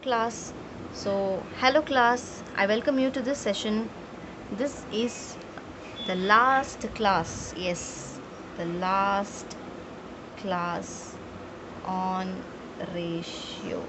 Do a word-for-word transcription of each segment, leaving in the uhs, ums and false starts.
class. So, hello class, I welcome you to this session. This is the last class, yes, the last class on ratio.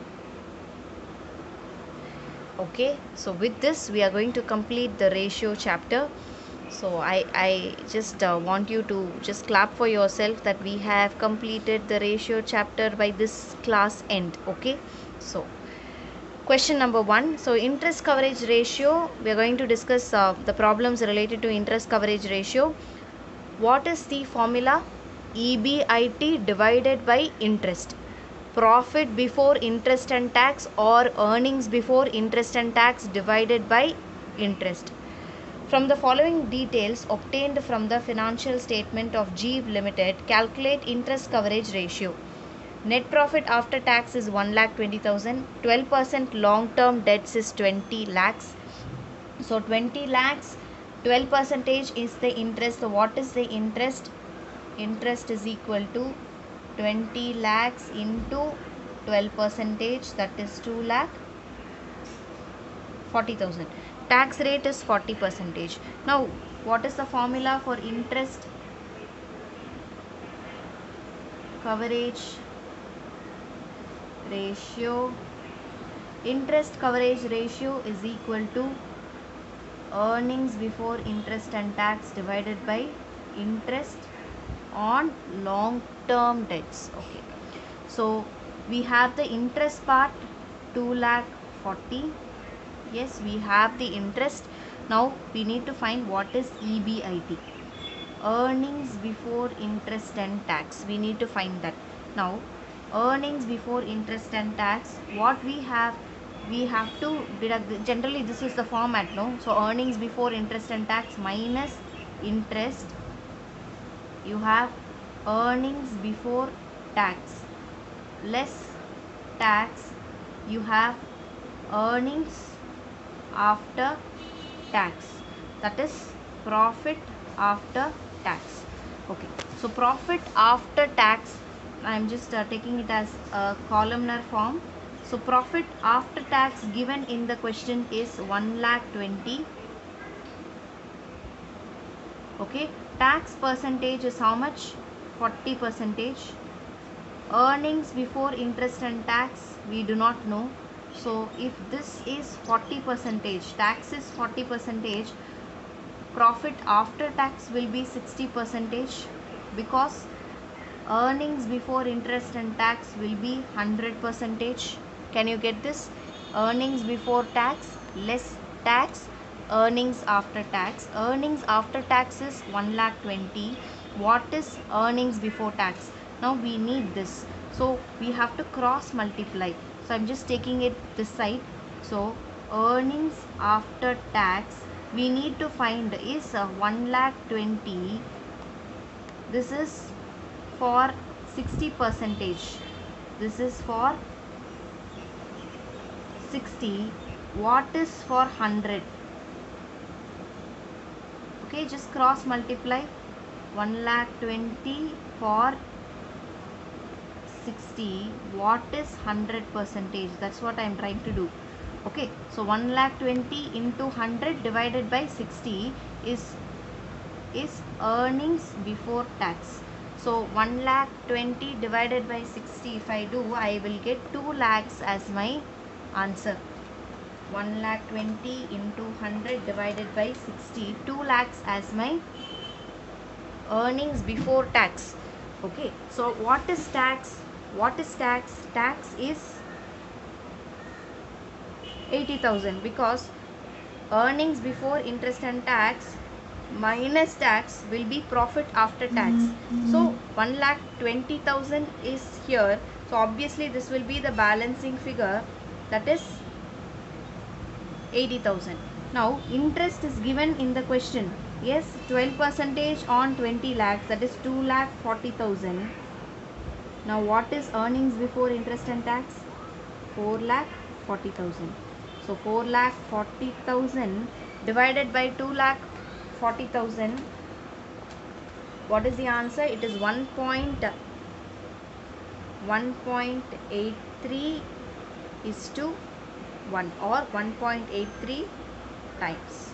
Okay, so with this, we are going to complete the ratio chapter. So, I, I just uh, want you to just clap for yourself that we have completed the ratio chapter by this class end. Okay, so question number one. So, interest coverage ratio, we are going to discuss uh, the problems related to interest coverage ratio. What is the formula? E B I T divided by interest. Profit before interest and tax or earnings before interest and tax divided by interest. From the following details obtained from the financial statement of Jeev Limited, calculate interest coverage ratio. Net profit after tax is one lakh twenty thousand. twelve percent long term debts is twenty lakhs. So twenty lakhs, twelve percentage is the interest. So what is the interest? Interest is equal to twenty lakhs into twelve percentage, that is two lakh forty thousand. Tax rate is forty percentage. Now what is the formula for interest coverage ratio? Interest coverage ratio is equal to earnings before interest and tax divided by interest on long term debts. Okay, so we have the interest part two lakh forty. Yes, we have the interest. Now we need to find what is E B I T, earnings before interest and tax. We need to find that. Now earnings before interest and tax, what we have, we have to deduct. Generally this is the format, no? So earnings before interest and tax minus interest, you have earnings before tax, less tax, you have earnings after tax, that is profit after tax. Okay, so profit after tax, I am just uh, taking it as a columnar form. So profit after tax given in the question is one lakh twenty. Okay, tax percentage is how much? forty percentage. Earnings before interest and tax, we do not know. So if this is forty percentage, tax is forty percentage, profit after tax will be sixty percentage, because earnings before interest and tax will be one hundred percentage. Can you get this? Earnings before tax less tax, earnings after tax. Earnings after tax is one lakh twenty. What is earnings before tax? Now we need this, so we have to cross multiply. So I'm just taking it this side. So earnings after tax we need to find is uh, one lakh twenty. This is for sixty percentage. This is for sixty. What is for one hundred? Okay, just cross multiply. one lakh twenty for sixty. What is one hundred percentage? That's what I am trying to do. Okay, so one lakh twenty into one hundred divided by sixty is is earnings before tax. So one lakh twenty divided by sixty, if I do, I will get two lakhs as my answer. one lakh twenty into one hundred divided by sixty, two lakhs as my earnings before tax. Okay, so what is tax? What is tax? Tax is eighty thousand, because earnings before interest and tax minus tax will be profit after tax. So one lakh twenty thousand is here, so obviously this will be the balancing figure, that is eighty thousand. Now interest is given in the question. Yes, twelve percentage on twenty lakhs, that is two lakh forty thousand. Now what is earnings before interest and tax? four lakh forty thousand. So four lakh forty thousand divided by two lakh forty thousand. What is the answer? It is one point one point eight three is to one or one point eight three times.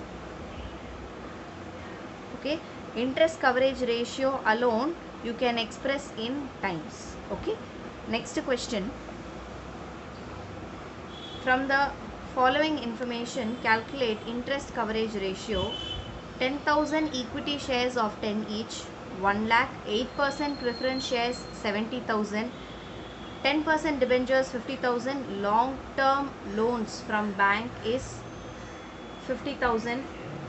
Okay, interest coverage ratio alone you can express in times. Okay, next question. From the following information, calculate interest coverage ratio. ten thousand equity shares of ten each, one lakh, eight percent preference shares seventy thousand, ten percent debentures fifty thousand, long term loans from bank is fifty thousand,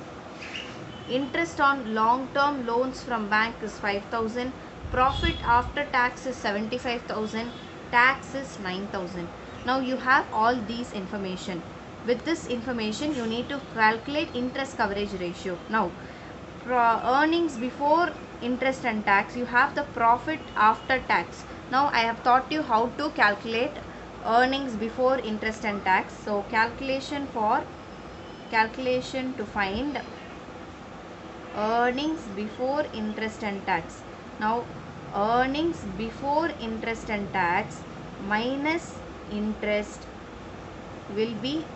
interest on long term loans from bank is five thousand, profit after tax is seventy-five thousand, tax is nine thousand. Now you have all these information. With this information you need to calculate interest coverage ratio. Now earnings before interest and tax, you have the profit after tax. Now I have taught you how to calculate earnings before interest and tax. So calculation for calculation to find earnings before interest and tax. Now earnings before interest and tax minus interest will be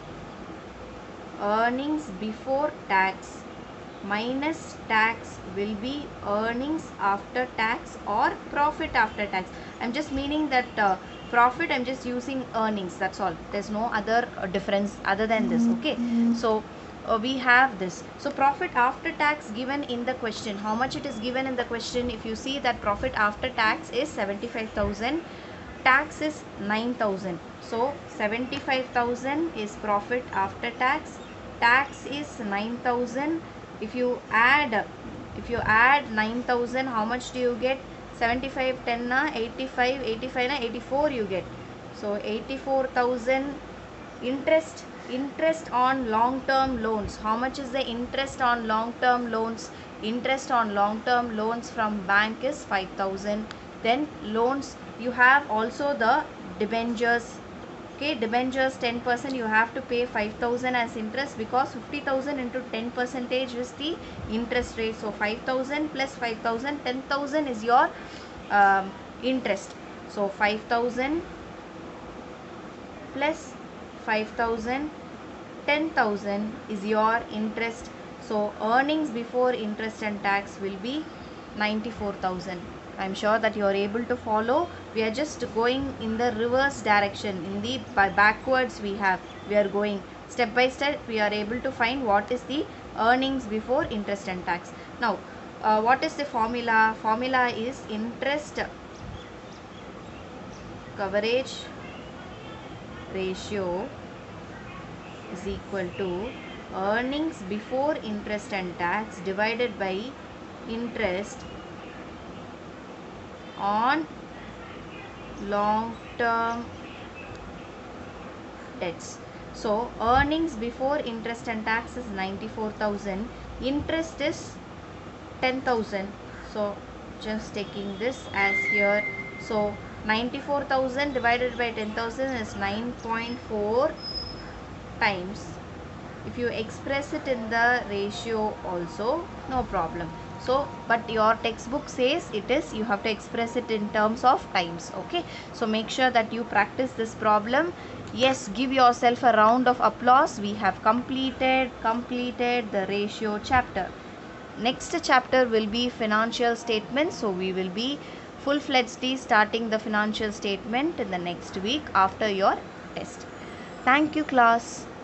earnings before tax minus tax will be earnings after tax or profit after tax. I'm just meaning that uh, profit, I'm just using earnings, that's all. There's no other uh, difference other than this. Okay, so uh, we have this. So profit after tax given in the question, how much it is given in the question? If you see that profit after tax is seventy-five thousand, tax is nine thousand. So seventy-five thousand is profit after tax, tax is nine thousand. If you add if you add nine thousand, how much do you get? seventy-five, ten na eighty-five, eighty-five na eighty-four you get. So eighty-four thousand. Interest interest on long term loans, how much is the interest on long term loans? Interest on long term loans from bank is five thousand. Then loans, you have also the debentures. Okay, debentures ten percent, you have to pay five thousand as interest because fifty thousand into ten percentage is the interest rate. So five thousand plus five thousand, ten thousand is your um, interest. So five thousand plus five thousand, ten thousand is your interest. So earnings before interest and tax will be ninety-four thousand. I'm sure that you are able to follow. We are just going in the reverse direction. In the by backwards we have we are going step by step. We are able to find what is the earnings before interest and tax. Now uh, what is the formula? Formula is interest coverage ratio is equal to earnings before interest and tax divided by interest on long term debts. So earnings before interest and tax is ninety-four thousand, interest is ten thousand. So just taking this as here. So ninety-four thousand divided by ten thousand is nine point four times. If you express it in the ratio also, no problem. So but your textbook says it is, you have to express it in terms of times. Okay, so make sure that you practice this problem. Yes, give yourself a round of applause. We have completed completed the ratio chapter. Next chapter will be financial statements. So we will be full-fledgedly starting the financial statement in the next week after your test. Thank you, class.